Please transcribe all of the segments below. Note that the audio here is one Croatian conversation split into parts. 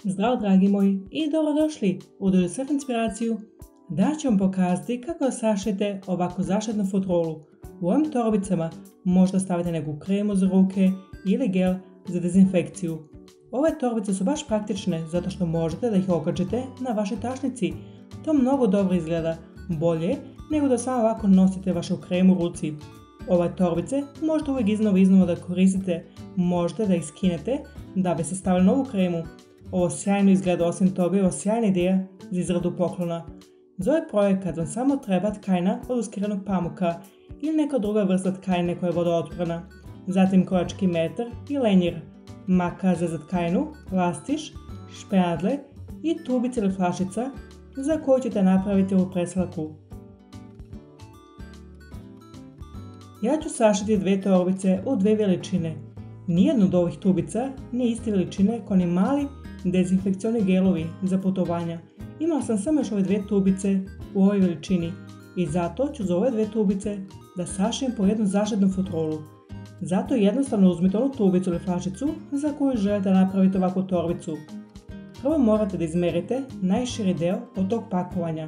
Zdravo dragi moji i dobrodošli u Do Surf inspiraciju. Danas ću vam pokazati kako da sašijete ovako zaštitnu futrolu. U ovim torbicama možda stavite neku kremu za ruke ili gel za dezinfekciju. Ove torbice su baš praktične zato što možete da ih okačite na vašoj tašnici. To mnogo dobro izgleda, bolje nego da samo ovako nosite vašu kremu u ruci. Ove torbice možete uvijek iznova da koristite, možete da ih skinete da bi se stavili novu kremu. Ovo sjajno izgleda, osim toga je ovo sjajna ideja za izradu poklona. Za ovaj projekat vam samo treba tkajna od uskiranog pamuka ili neka druga vrsta tkajne koja je vodootporna, zatim korački metar i lenjer, maka za tkajnu, lastiš, špenadle i tubica ili flašica za koju ćete napraviti ovu preslaku. Ja ću sašiti dve torbice u dve veličine. Nijedna od ovih tubica nije iste veličine kao ni mali dezinfekcioni gelovi za putovanja. Imala sam samo još ove dve tubice u ovoj veličini i zato ću za ove dve tubice da sašijem po jednu zaštitnu futrolu. Zato jednostavno uzmite onu tubicu ili flašicu za koju želite napraviti ovakvu torbicu. Prvo morate da izmerite najširi deo od tog pakovanja.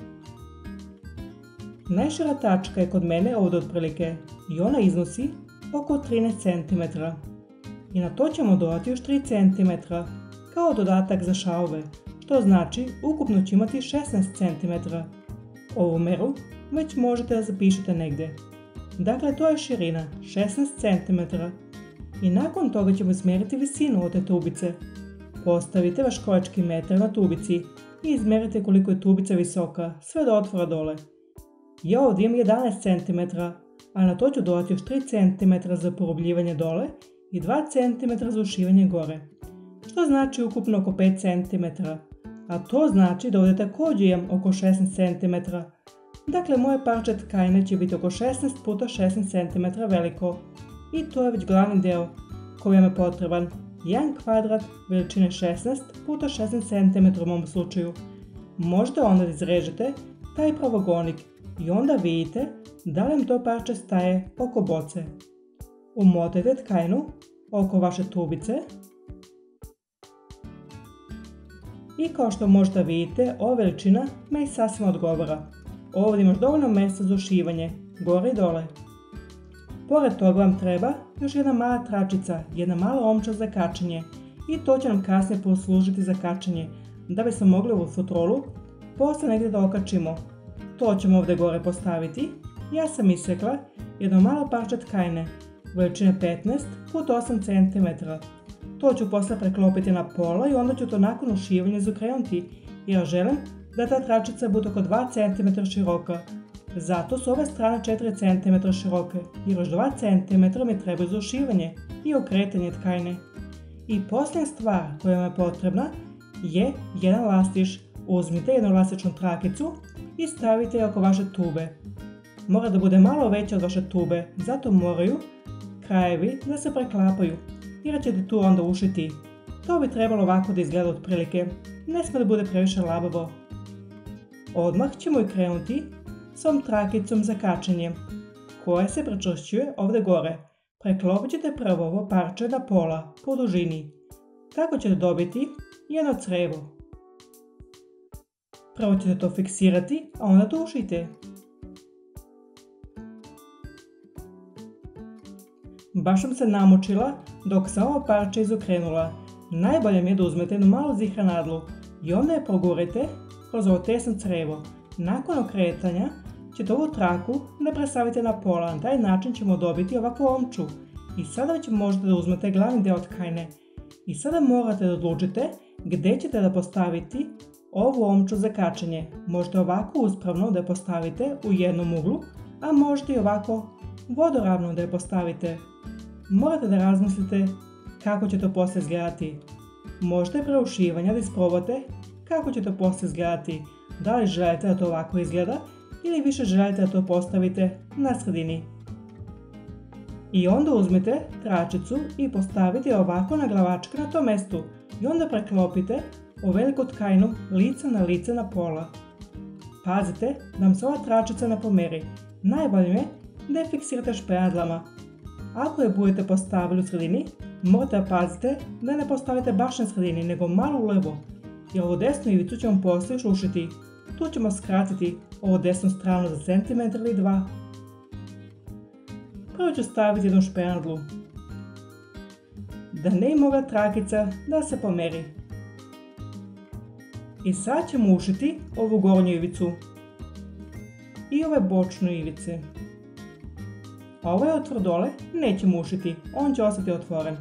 Najšira tačka je kod mene ovdje otprilike i ona iznosi oko 13 cm. I na to ćemo dodati još 3 cm kao dodatak za šavove, što znači ukupno će imati 16 cm. Ovu meru već možete da zapišete negdje. Dakle, to je širina 16 cm. I nakon toga ćemo izmjeriti visinu od te tubice. Postavite vaš korački metar na tubici i izmjerite koliko je tubica visoka, sve do otvora dole. Ja ovdje imam 11 cm, a na to ću dodati još 3 cm za porobljivanje dole i 2 cm za ušivanje gore, što znači ukupno oko 5 cm, a to znači da ovdje također imam oko 16 cm. Dakle, moje parče tkajne će biti oko 16 x 16 cm veliko i to je već glavni deo koji vam je potreban. Jedan kvadrat veličine 16 x 16 cm u mom slučaju. Možete onda da izrežete taj pravogonik i onda vidite da li vam to parče staje oko boce. Umotajte tkajnu oko vaše tubice i kao što možete vidite, ova veličina me i sasvim odgovara. Ovdje imaš dovoljno mjesta za ušivanje, gore i dole. Pored toga vam treba još jedna mala tračica, jedna mala omča za kačenje i to će nam kasnije poslužiti za kačenje, da bismo mogli ovu futrolu poslije negdje da okačimo. To ćemo ovdje gore postaviti. Ja sam isekla jedno malo parče tkajne veličine 15 x 8 cm. To ću poslije preklopiti na pola i onda ću to nakon ušivanja izokrenuti jer želim da ta tračica bude oko 2 cm široka. Zato su ove strane 4 cm široke jer još 2 cm mi treba za ušivanje i okretanje tkajne. I posljednja stvar koja vam je potrebna je jedan lastiš. Uzmite jednu elastičnu trakicu i stavite je oko vaše tube. Mora da bude malo veća od vaše tube, zato moraju krajevi da se preklapaju jer ćete tu onda ušiti. To bi trebalo ovako da izgleda otprilike, ne smije da bude previše labavo. Odmah ćemo i krenuti s ovom trakicom za kačenje, koja se pričvršćuje ovdje gore. Preklopit ćete prvo ovo parče na pola po dužini. Tako ćete dobiti jedno crevo. Prvo ćete to fiksirati, a onda to ušite. Baš sam se namučila dok sam ovo parče izokrenula. Najbolje mi je da uzmete jednu malu zihranadlu i onda je progurite kroz ovo tesno crevo. Nakon okretanja ćete ovu traku da prestavite na pola, na taj način ćemo dobiti ovakvu omču. I sada već možete da uzmete glavni deo tkajne. I sada morate da odlučite gdje ćete da postaviti ovu omču za kačenje. Možete ovako uspravno da je postavite u jednom uglu, a možete i ovako vodoravno da je postavite. Morate da razmislite kako će to poslije izgledati. Možete pre ušivanja da isprobate kako će to poslije izgledati. Da li želite da to ovako izgleda ili više želite da to postavite na sredini. I onda uzmete tračicu i postavite ovako na glavačke na tom mjestu i onda preklopite u veliku tkajnu lice na pola. Pazite da vam se ova tračica ne pomeri. Najbolje je da je fiksirate špenadlama. Ako je budete postavili u sredini, Morate da pazite da ne postavite baš na sredini, nego malo ulevo, jer ovu desnu ivicu ćemo poslije šušiti. Tu ćemo skratiti ovu desnu stranu za centimetar ili dva. Prvo ću staviti jednu špenadlu, da ne moga trakica da se pomeri. I sad ćemo ušiti ovu gornju ivicu i ove bočnu ivice. A ovaj otvor dole nećemo ušiti, on će ostati otvoren.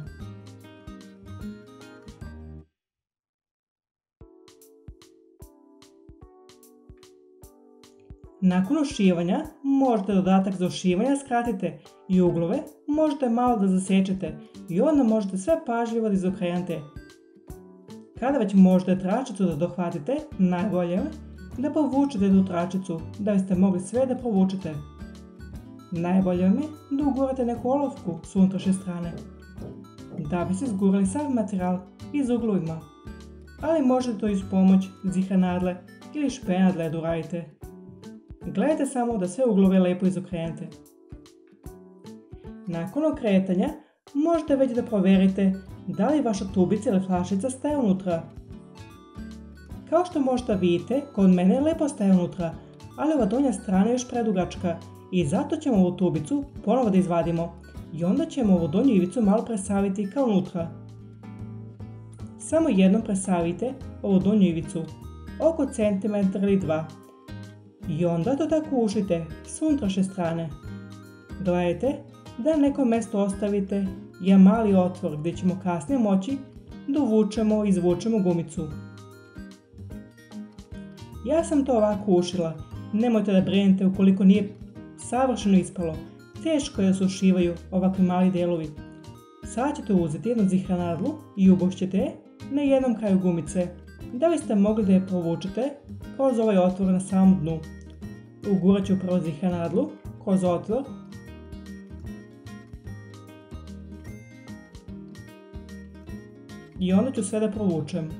Nakon ušivanja možete dodatak za ušivanje skratite i uglove možete malo da zasječete i onda možete sve pažljivo da izokrenete. Kada već možete tračicu da dohvatite, najbolje je da povučete tu tračicu da biste mogli sve da provučete. Najbolje je da ugurate neku olovku s unutrašnje strane, da bi se zgurali sav materijal iz uglovima, ali možete to iz pomoć zihanadle ili špenadle da uradite. Gledajte samo da sve uglove lepo izokrenete. Nakon okretanja možete već da provjerite da li vaša tubica ili flašica staje unutra. Kao što možete vidite, kod mene lepo staje unutra, ali ova donja strana je još predugačka i zato ćemo ovu tubicu ponovo da izvadimo i onda ćemo ovu donju ivicu malo presaviti kao unutra. Samo jednom presavite ovu donju ivicu, oko centimetar ili dva. I onda to tako ušite s unutrašnje strane. Gledajte da na nekom mjestu ostavite jedan mali otvor gdje ćemo kasnije moći da uvučemo i izvučemo gumicu. Ja sam to ovako ušila, nemojte da brinete ukoliko nije savršeno ispalo, teško je da se ušivaju ovakvi mali delovi. Sad ćete uzeti jednu zihanadlu i ubošćete je na jednom kraju gumice, da biste mogli da je provučete kroz ovaj otvor na samom dnu. Ugurat ću prvo zihanadlu kroz otvor i onda ću sve da provučem.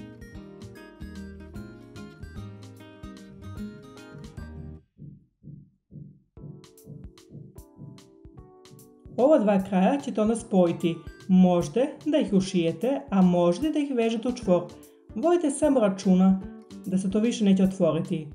Ova dva kraja ćete onda spojiti, možete da ih ušijete, a možete da ih vežete u čvor. Vodite samo računa da se to više neće otvoriti.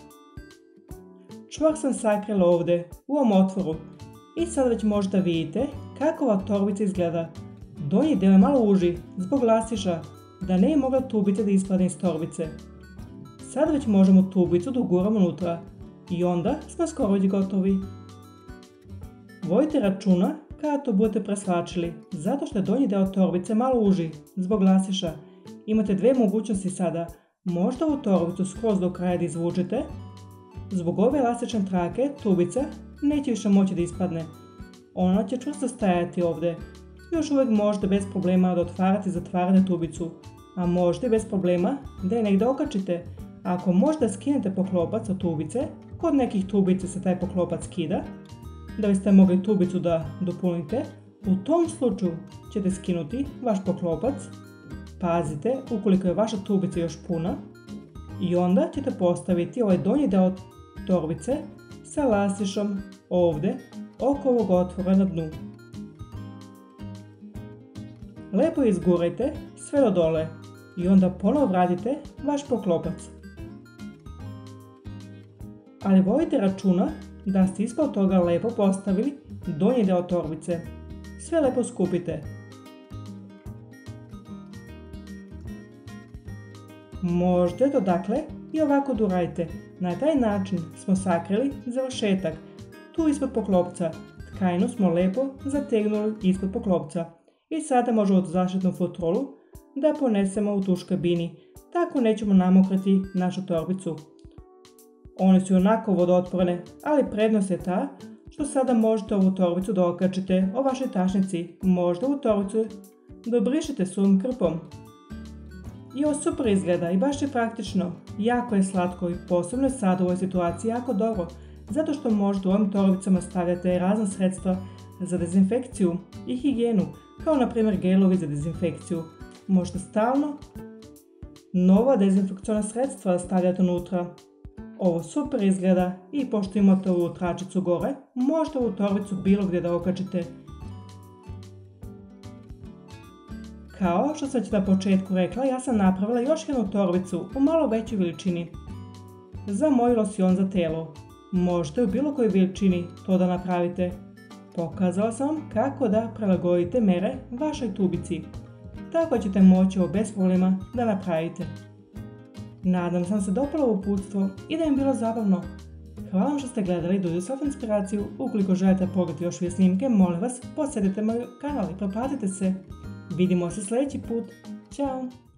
Čvor sam sakrila ovdje u ovom otvoru i sad već možda vidite kako ova torbica izgleda. Donji dio je malo uži zbog lastiša, da ne je mogla tubica da ispadne iz torbice. Sad već možemo tubicu da uguramo unutra i onda smo skoro već gotovi. Vodite računa kada to budete preslačili, zato što je donji deo torbice malo uži zbog lastiša. Imate dve mogućnosti sada, možda ovu torbicu skroz do kraja da izvučete. Zbog ove elastične trake tubica neće više moći da ispadne. Ona će čvrsto stajati ovdje. Još uvijek možete bez problema da otvarate i zatvarate tubicu, a možete bez problema da je negdje okačite. Ako možda skinete poklopac od tubice, kod nekih tubica se taj poklopac skida, da biste mogli tubicu da dopunite, u tom slučaju ćete skinuti vaš poklopac. Pazite ukoliko je vaša tubica još puna i onda ćete postaviti ovaj donji deo torbice sa lastišom ovdje oko ovog otvora na dnu. Lepo izgurajte sve do dole i onda ponovo vratite vaš poklopac. Ali vodite računa da ste ispod toga lepo postavili donji deo torbice. Sve lepo skupite. Možete to dakle i ovako da uradite. Na taj način smo sakrili završetak. Tu ispod poklopca tkajnu smo lepo zategnuli ispod poklopca. I sada možemo zaštitnu futrolu da ponesemo u tuš kabini, tako nećemo namokriti našu torbicu. One su onako vodootporne, ali prednost je ta što sada možete ovu torbicu da okačite o vašoj tašnici, možda ovu torbicu da obrišete suvim krpom. I ovo super izgleda i baš je praktično, jako je slatko i posebno je sad u ovoj situaciji jako dobro, zato što možete u ovim torbicama stavljate razna sredstva za dezinfekciju i higijenu, kao na primjer gelovi za dezinfekciju. Možete stalno nova dezinfekciona sredstva stavljati unutra. Ovo super izgleda i pošto imate ovu tračicu gore, možete ovu torbicu bilo gdje da okačite. Kao što sam ti na početku rekla, ja sam napravila još jednu torbicu u malo većoj veličini. Za moj losion za telo. Možete u bilo kojoj veličini to da napravite. Pokazala sam vam kako da prilagodite mere vašoj tubici. Tako ćete moći ovo bez problema da napravite. Nadam se da vam se dopalo ovo uputstvo i da im bilo zabavno. Hvala vam što ste gledali i Do Yourself inspiraciju. Ukoliko želite pogledati još ove snimke, molim vas, posjetite moj kanal i pretplatite se. Vidimo se sljedeći put. Ćao!